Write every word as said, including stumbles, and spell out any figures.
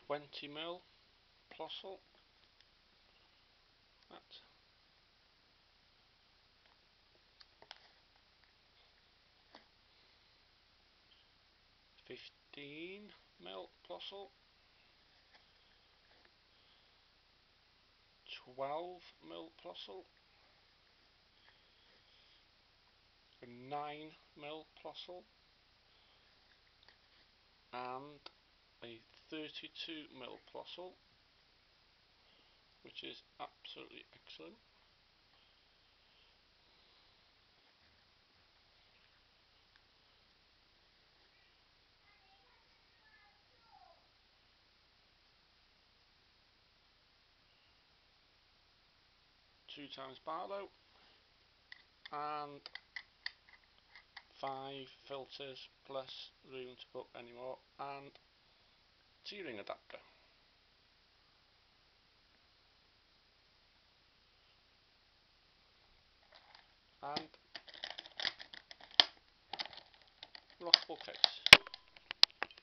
twenty mil plossl. That. fifteen mil plossl. twelve mil plossl. nine mil plossl. And a thirty-two mil plossl, which is absolutely excellent. Two times barlow and five filters plus room to put any more, and T-ring adapter. And lockable case.